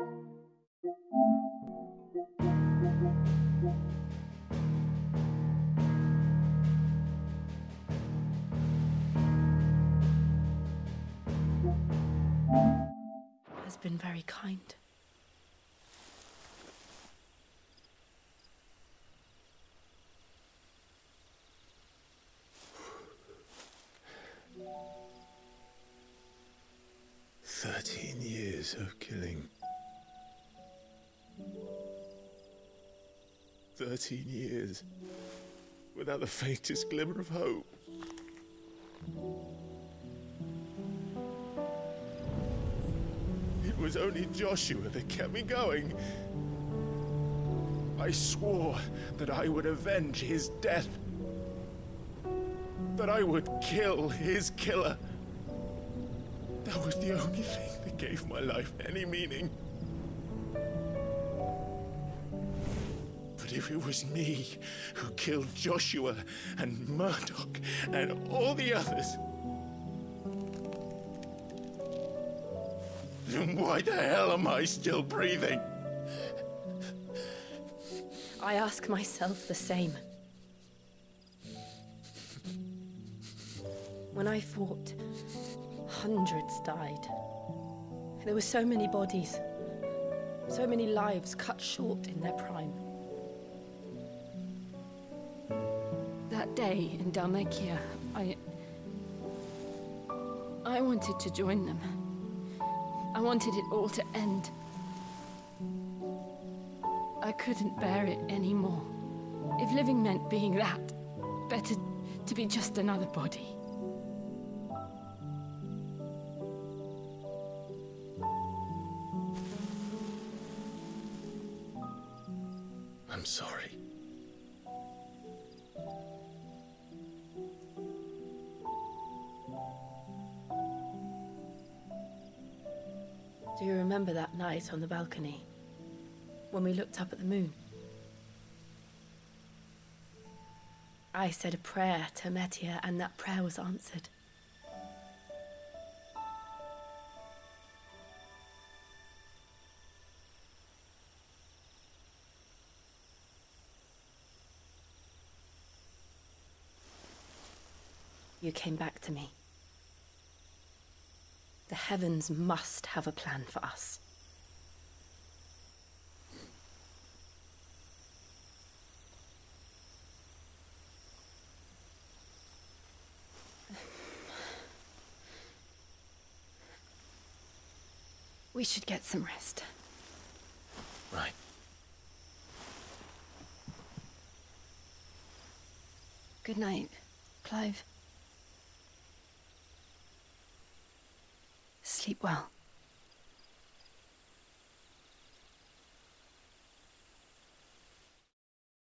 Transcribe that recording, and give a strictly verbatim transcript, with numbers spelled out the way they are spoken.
Has been very kind. Thirteen years of killing. Thirteen years without the faintest glimmer of hope. It was only Joshua that kept me going. I swore that I would avenge his death. That I would kill his killer. That was the only thing that gave my life any meaning. But if it was me who killed Joshua and Murdoch and all the others, then why the hell am I still breathing? I ask myself the same. When I fought, hundreds died. There were so many bodies, so many lives cut short in their prime. That day in Dhalmekia, I... I wanted to join them. I wanted it all to end. I couldn't bear it anymore. If living meant being that, better to be just another body. I'm sorry. Do you remember that night on the balcony, when we looked up at the moon? I said a prayer to Metia, and that prayer was answered. You came back to me. The heavens must have a plan for us. We should get some rest. Right. Good night, Clive. Sleep well.